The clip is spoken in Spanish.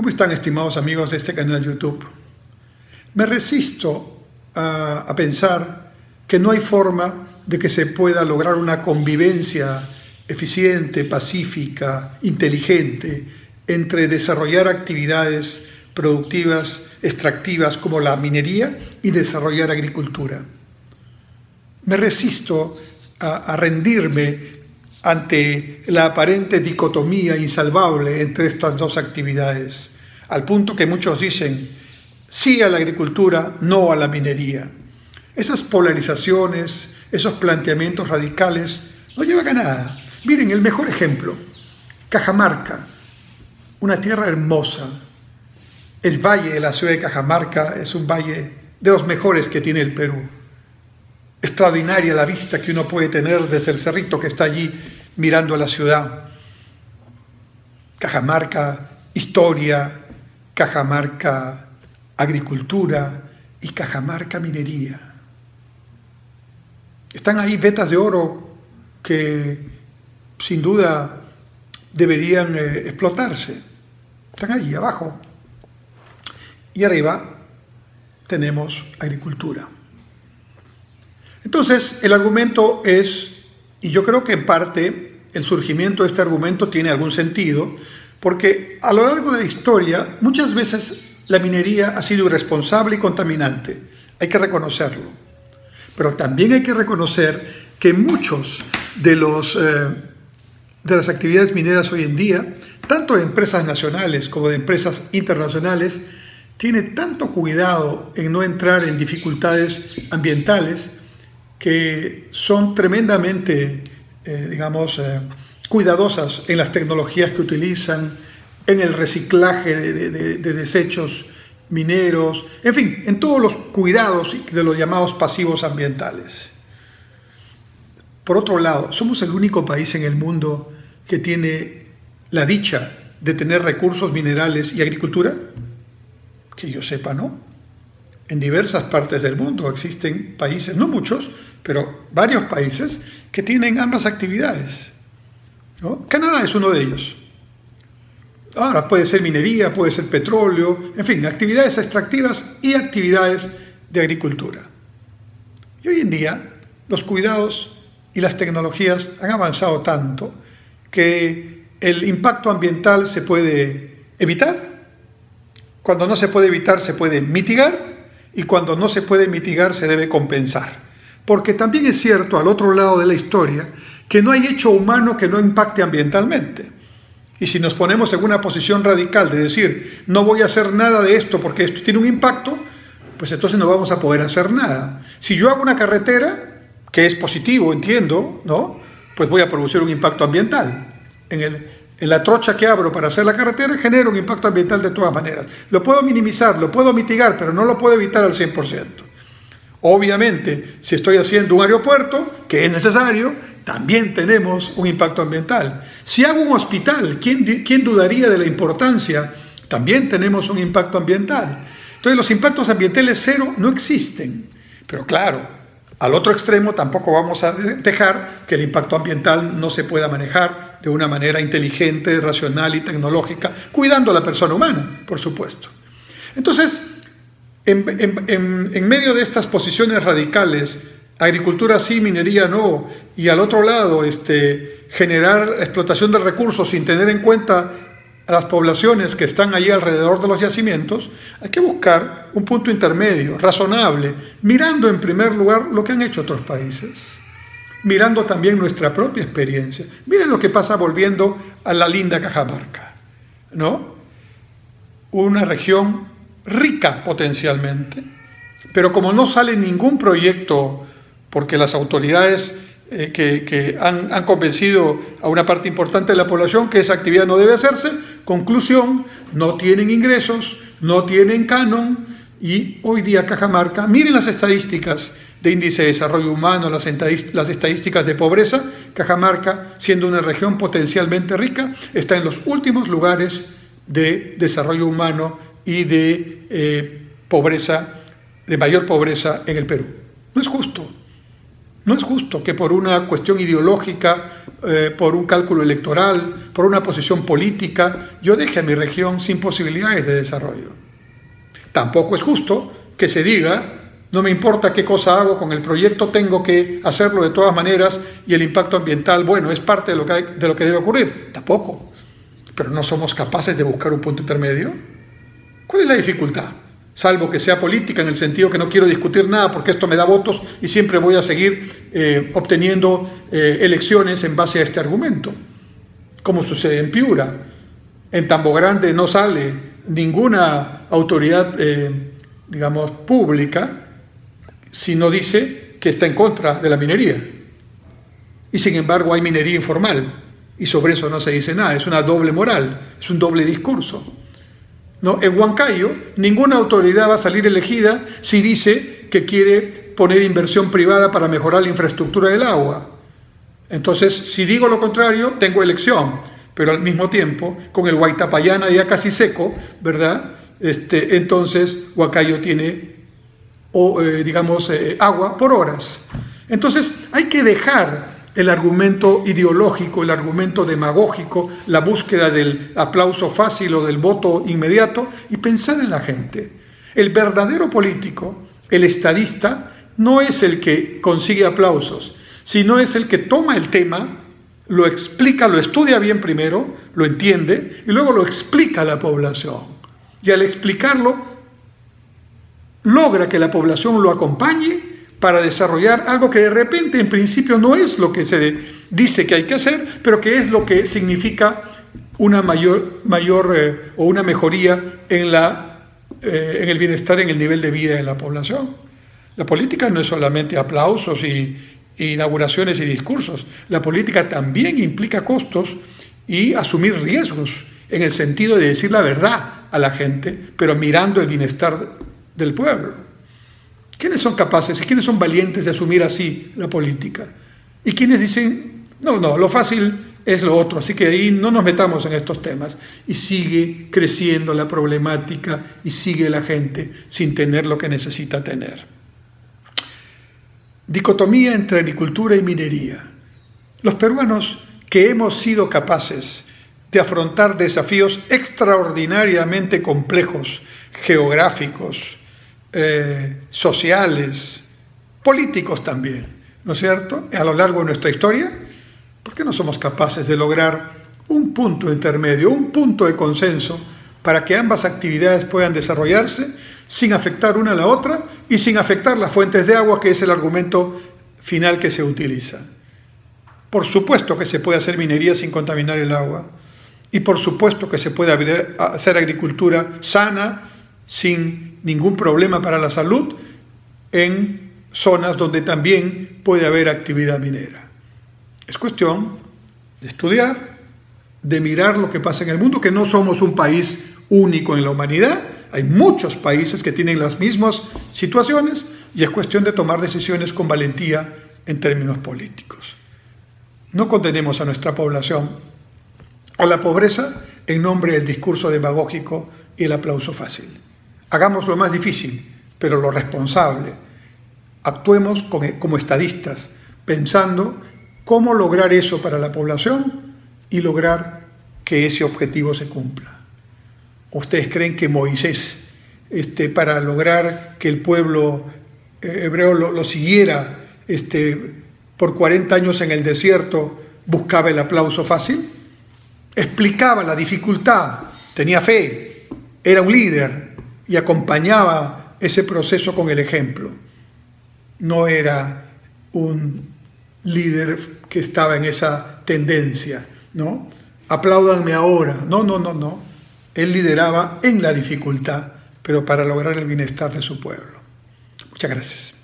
¿Cómo están, estimados amigos de este canal YouTube? Me resisto a pensar que no hay forma de que se pueda lograr una convivencia eficiente, pacífica, inteligente, entre desarrollar actividades productivas, extractivas como la minería y desarrollar agricultura. Me resisto a rendirme ante la aparente dicotomía insalvable entre estas dos actividades, al punto que muchos dicen sí a la agricultura, no a la minería. Esas polarizaciones, esos planteamientos radicales no llevan a nada. Miren, el mejor ejemplo, Cajamarca, una tierra hermosa. El valle de la ciudad de Cajamarca es un valle de los mejores que tiene el Perú. Extraordinaria la vista que uno puede tener desde el cerrito que está allí mirando a la ciudad. Cajamarca, historia, Cajamarca, agricultura y Cajamarca, minería. Están ahí vetas de oro que sin duda deberían explotarse. Están ahí abajo. Y arriba tenemos agricultura. Entonces, el argumento es, y yo creo que en parte el surgimiento de este argumento tiene algún sentido, porque a lo largo de la historia muchas veces la minería ha sido irresponsable y contaminante. Hay que reconocerlo. Pero también hay que reconocer que muchos de las actividades mineras hoy en día, tanto de empresas nacionales como de empresas internacionales, tiene tanto cuidado en no entrar en dificultades ambientales que son tremendamente, cuidadosas en las tecnologías que utilizan, en el reciclaje de desechos mineros, en fin, en todos los cuidados de los llamados pasivos ambientales. Por otro lado, somos el único país en el mundo que tiene la dicha de tener recursos minerales y agricultura. Que yo sepa, no. En diversas partes del mundo existen países, no muchos, pero varios países que tienen ambas actividades, ¿no? Canadá es uno de ellos. Ahora puede ser minería, puede ser petróleo, en fin, actividades extractivas y actividades de agricultura. Y hoy en día los cuidados y las tecnologías han avanzado tanto que el impacto ambiental se puede evitar. Cuando no se puede evitar, se puede mitigar, y cuando no se puede mitigar, se debe compensar. Porque también es cierto, al otro lado de la historia, que no hay hecho humano que no impacte ambientalmente. Y si nos ponemos en una posición radical de decir, no voy a hacer nada de esto porque esto tiene un impacto, pues entonces no vamos a poder hacer nada. Si yo hago una carretera, que es positivo, entiendo, ¿no? Pues voy a producir un impacto ambiental. En la trocha que abro para hacer la carretera genero un impacto ambiental de todas maneras. Lo puedo minimizar, lo puedo mitigar, pero no lo puedo evitar al 100%. Obviamente, si estoy haciendo un aeropuerto, que es necesario, también tenemos un impacto ambiental. Si hago un hospital, ¿quién dudaría de la importancia? También tenemos un impacto ambiental. Entonces, los impactos ambientales cero no existen. Pero claro, al otro extremo tampoco vamos a dejar que el impacto ambiental no se pueda manejar de una manera inteligente, racional y tecnológica, cuidando a la persona humana, por supuesto. Entonces, en medio de estas posiciones radicales, agricultura sí, minería no, y al otro lado generar explotación de recursos sin tener en cuenta a las poblaciones que están allí alrededor de los yacimientos, hay que buscar un punto intermedio, razonable, mirando en primer lugar lo que han hecho otros países, mirando también nuestra propia experiencia. Miren lo que pasa volviendo a la linda Cajamarca, ¿no? Una región rica potencialmente, pero como no sale ningún proyecto porque las autoridades que han convencido a una parte importante de la población que esa actividad no debe hacerse, conclusión, no tienen ingresos, no tienen canon, y hoy día Cajamarca, miren las estadísticas de índice de desarrollo humano, las estadísticas de pobreza, Cajamarca, siendo una región potencialmente rica, está en los últimos lugares de desarrollo humano y de pobreza, de mayor pobreza en el Perú. No es justo. No es justo que por una cuestión ideológica, por un cálculo electoral, por una posición política, yo deje a mi región sin posibilidades de desarrollo. Tampoco es justo que se diga, no me importa qué cosa hago con el proyecto, tengo que hacerlo de todas maneras y el impacto ambiental, bueno, es parte de lo que debe ocurrir. Tampoco. Pero no somos capaces de buscar un punto intermedio. ¿Cuál es la dificultad? Salvo que sea política, en el sentido que no quiero discutir nada porque esto me da votos y siempre voy a seguir obteniendo elecciones en base a este argumento. Como sucede en Piura. En Tambo Grande no sale ninguna autoridad, digamos, pública, si no dice que está en contra de la minería. Y sin embargo hay minería informal y sobre eso no se dice nada. Es una doble moral, es un doble discurso. ¿No? En Huancayo, ninguna autoridad va a salir elegida si dice que quiere poner inversión privada para mejorar la infraestructura del agua. Entonces, si digo lo contrario, tengo elección, pero al mismo tiempo, con el Huaytapallana ya casi seco, ¿verdad? Entonces, Huancayo tiene, digamos, agua por horas. Entonces, hay que dejar el argumento ideológico, el argumento demagógico, la búsqueda del aplauso fácil o del voto inmediato y pensar en la gente. El verdadero político, el estadista, no es el que consigue aplausos, sino es el que toma el tema, lo explica, lo estudia bien primero, lo entiende y luego lo explica a la población. Y al explicarlo, logra que la población lo acompañe para desarrollar algo que de repente en principio no es lo que se dice que hay que hacer, pero que es lo que significa una mayor o una mejoría en el bienestar, en el nivel de vida de la población. La política no es solamente aplausos y inauguraciones y discursos. La política también implica costos y asumir riesgos en el sentido de decir la verdad a la gente, pero mirando el bienestar del pueblo. ¿Quiénes son capaces y quiénes son valientes de asumir así la política? Y quienes dicen, no, lo fácil es lo otro, así que ahí no nos metamos en estos temas. Y sigue creciendo la problemática y sigue la gente sin tener lo que necesita tener. Dicotomía entre agricultura y minería. Los peruanos que hemos sido capaces de afrontar desafíos extraordinariamente complejos, geográficos, sociales, políticos también, ¿no es cierto?, a lo largo de nuestra historia, ¿por qué no somos capaces de lograr un punto intermedio, un punto de consenso para que ambas actividades puedan desarrollarse sin afectar una a la otra y sin afectar las fuentes de agua, que es el argumento final que se utiliza? Por supuesto que se puede hacer minería sin contaminar el agua y por supuesto que se puede hacer agricultura sana, sin ningún problema para la salud, en zonas donde también puede haber actividad minera. Es cuestión de estudiar, de mirar lo que pasa en el mundo, que no somos un país único en la humanidad, hay muchos países que tienen las mismas situaciones y es cuestión de tomar decisiones con valentía en términos políticos. No condenemos a nuestra población a la pobreza en nombre del discurso demagógico y el aplauso fácil. Hagamos lo más difícil, pero lo responsable. Actuemos como estadistas, pensando cómo lograr eso para la población y lograr que ese objetivo se cumpla. ¿Ustedes creen que Moisés, para lograr que el pueblo hebreo lo siguiera por 40 años en el desierto, buscaba el aplauso fácil? Explicaba la dificultad, tenía fe, era un líder y acompañaba ese proceso con el ejemplo. No era un líder que estaba en esa tendencia, ¿no? Apláudanme ahora. No. Él lideraba en la dificultad, pero para lograr el bienestar de su pueblo. Muchas gracias.